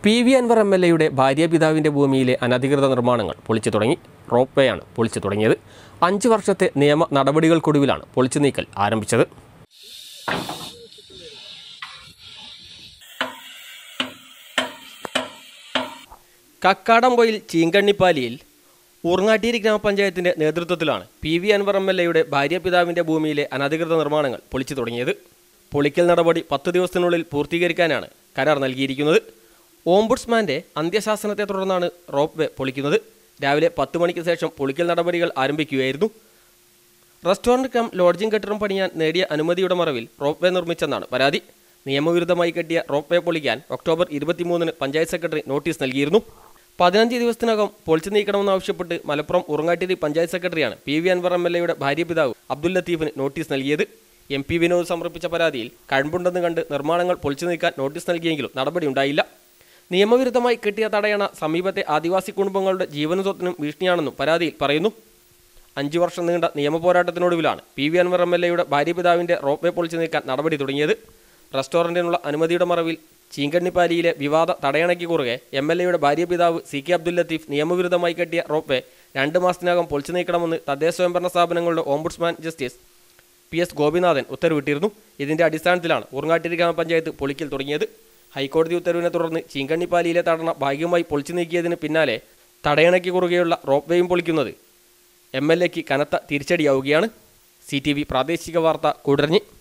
PV. Anwar എം.എൽ.എയുടെ ഭാര്യാപിതാവിൻ്റെ ഭൂമിയിലെ അനധികൃത നിർമ്മാണങ്ങൾ പൊളിച്ചു തുടങ്ങി. റോപ്പ് വേയാണ് പൊളിച്ചു തുടങ്ങിയത്. 5 വർഷത്തെ നിയമ നടപടികൾക്കൊടുവിലാണ് പൊളിച്ചു നീക്കൽ ആരംഭിച്ചത്. കക്കാടംപൊയിൽ ചീങ്കണ്ണിപ്പാലിയിൽ ഊർങ്ങാട്ടേരി ഗ്രാമപഞ്ചായത്തിൻ്റെ നേതൃത്വത്തിലാണ് പി.വി. അൻവർ എം.എൽ.എയുടെ ഭാര്യാപിതാവിൻ്റെ ഭൂമിയിലെ അനധികൃത നിർമ്മാണങ്ങൾ പൊളിച്ചു തുടങ്ങിയത്. പൊളിക്കൽ നടപടി 10 ദിവസത്തിനുള്ളിൽ പൂർത്തീകരിക്കാനാണ് കരാർ നൽകിയിരിക്കുന്നത്. ഓംബുഡ്സ്മാൻ്റെ അന്ത്യശാസനത്തെ തുടർന്നാണ് റോപ്പ് വേ പൊളിക്കുന്നത്. രാവിലെ 10 മണിക്ക് ശേഷം പൊളിക്കൽ നടപടികൾ ആരംഭിക്കുകയായിരുന്നു. റെസ്റ്റോറൻറ്റ് കം ലോഡ്ജിംഗ് കെട്ടിടം പണിയാൻ നേടിയ അനുമതിയുടെ മറവിൽ റോപ്പ് വേ നിർമ്മിച്ചെന്നാണ് പരാതി. നിയമവിരുദ്ധമായി കെട്ടിയ റോപ്പ് വേ പൊളിക്കാൻ ഒക്ടോബർ 23-ന് പഞ്ചായത്ത് സെക്രട്ടറി നോട്ടീസ് നൽകിയിരുന്നു. 15 ദിവസത്തിനകം പൊളിച്ചു നീക്കണമെന്നാവശ്യപ്പെട്ട് മലപ്പുറം ഉറങ്ങാട്ടേരി പഞ്ചായത്ത് സെക്രട്ടറിയാണ് പി.വി. അൻവർ എം.എൽ.എയുടെ ഭാര്യപിതാവ് അബ്ദുൽ ലത്തീഫിന് നോട്ടീസ് നൽകിയത്. എം.പി. വിനോദ് സമർപ്പിച്ച പരാതിയിൽ കഴമ്പുണ്ടെന്ന് കണ്ട് നിർമ്മാണങ്ങൾ പൊളിച്ചു നീക്കാൻ നോട്ടീസ് നൽകിയെങ്കിലും നടപടിയുണ്ടായില്ല. നിയമവിരുദ്ധമായി കെട്ടിയ തടയണ സമീപത്തെ ആദിവാസി കുടുംബങ്ങളുടെ ജീവനും സ്വത്തിനും ഭീഷണിയാണെന്നും പരാതിയിൽ പറയുന്നു. 5 വർഷം നീണ്ട നിയമപോരാട്ടത്തിനൊടുവിലാണ് പി.വി. അൻവർ എം.എൽ.എയുടെ ഭാര്യപിതാവിൻ്റെ റോപ്പ് വേ പൊളിച്ചു നീക്കാൻ നടപടി തുടങ്ങിയത്. റെസ്റ്റോറൻറ്റിനുള്ള അനുമതിയുടെ മറവിൽ ചീങ്കണ്ണിപ്പാലിയിലെ വിവാദ തടയണയ്ക്ക് കുറുകെ എം.എൽ.എയുടെ ഭാര്യപിതാവ് സി.കെ. അബ്ദുൽ ലത്തീഫ് നിയമവിരുദ്ധമായി കെട്ടിയ റോപ്പ് വേ 2 മാസത്തിനകം പൊളിച്ചു നീക്കണമെന്ന് തദ്ദേശ സ്വയംഭരണ സ്ഥാപനങ്ങളുടെ ഓംബുഡ്സ്മാൻ ജസ്റ്റിസ് പി.എസ്. ഗോപിനാഥൻ ഉത്തരവിട്ടിരുന്നു. ഇതിൻ്റെ അടിസ്ഥാനത്തിലാണ് ഊർങ്ങാട്ടേരി ഗ്രാമപഞ്ചായത്ത് പൊളിക്കൽ തുടങ്ങിയത്. ഹൈക്കോടതി ഉത്തരവിനെ തുടർന്ന് ചീങ്കണ്ണിപ്പാലിയിലെ തടയണ ഭാഗികമായി പൊളിച്ചു നീക്കിയതിന് പിന്നാലെ തടയണയ്ക്ക് കുറുകെയുള്ള റോപ്പ് വേയും പൊളിക്കുന്നത് എം.എൽ.എക്ക് കനത്ത തിരിച്ചടിയാവുകയാണ്. CTV പ്രാദേശിക വാർത്ത കൂടരഞ്ഞി.